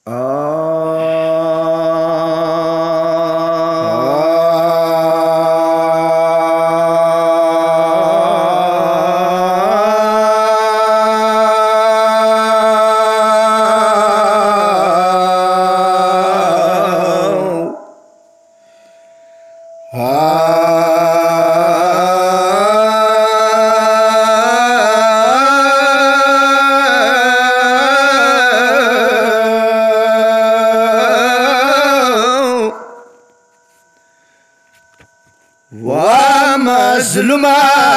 ومظلومة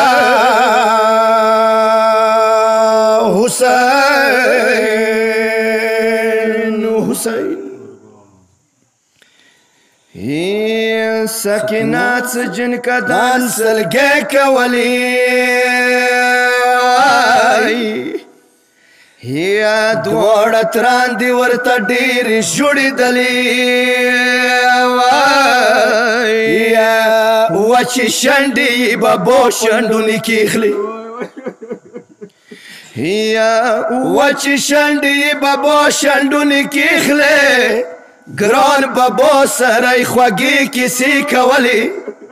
حسين هي سكينات سجن كدان سلقيك ولي هي دوار تران دي ورطة دير جوڑی دلی وچی شنڈی بابو شنڈونی کیخلی وچی شنڈی بابو شنڈونی کیخلی گران بابو سرائی خواگی کسی کولی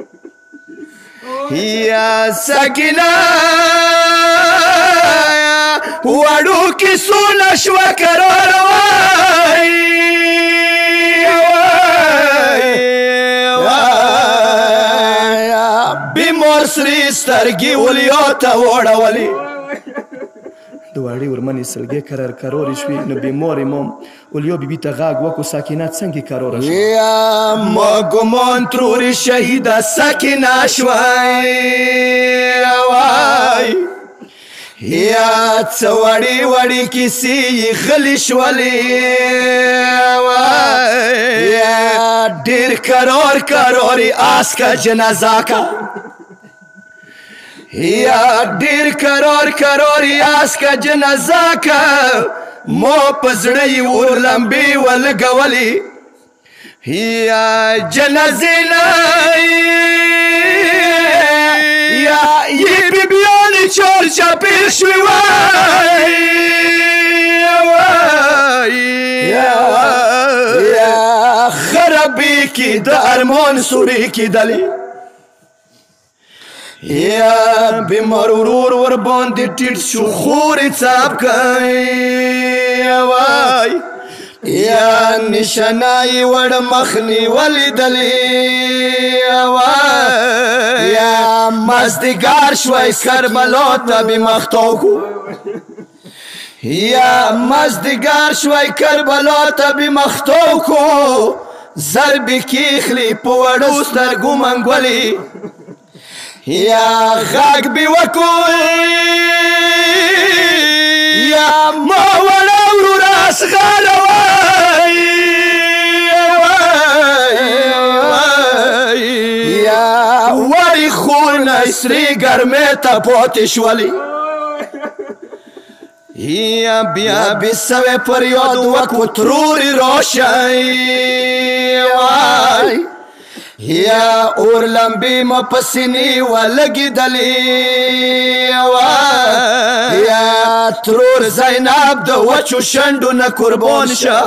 یا سکینہ وڑو کی سونش و کرار بیمار سری سترگی ولیو تا وڑا ولی دواری ورمانی سلگی کرار کروری شوی نو بیمار امام ولیو بی بی تا غاگ وکو ساکینات سنگی کرار شوی یا ما گمان تروری شهید ساکینا شوی یا چوڑی وڑی کسی غلیش ولی یا دیر کرار کروری آس کا جنازہ کا یا دیر کرار کروری آس کا جنازہ کا مو پزڑی ور لمبی ولگولی یا جنازینا یا یہ بی بیانی چور چاپیر شوی یا خرابی کی دا ارمان سوری کی دلی یا بیمار ورور ور باندی ٹیٹ شو خوری چاپ کئی یا نشانائی وڑ مخنی ولی دلی یا مزدگار شوی کربلا تا بی مختو کو یا مزدگار شوی کربلا تا بی مختو کو ضربی کیخلی پوڑو سترگو منگولی یا غاگ بی وکوی یا مولا وراس غالوی یا وری خون اسری گرمی تا پوتش ولی یا بیا بیسوی پریاد وکو تروری روشی یا اور لمبی ما پسینی و لگی دلی یا ترور زینب دو وچو شندو نکربان شا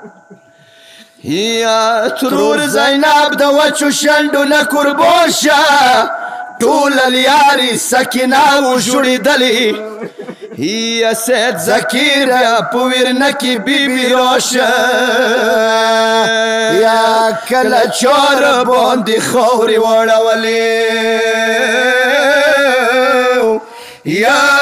یا ترور زینب دو وچو شندو نکربان شا طول الیاری سکینه و جوڑی دلی یا سید زکیر یا پویر نکی بی بی روشا یا کل چار باندی خوری وڑا ولی یا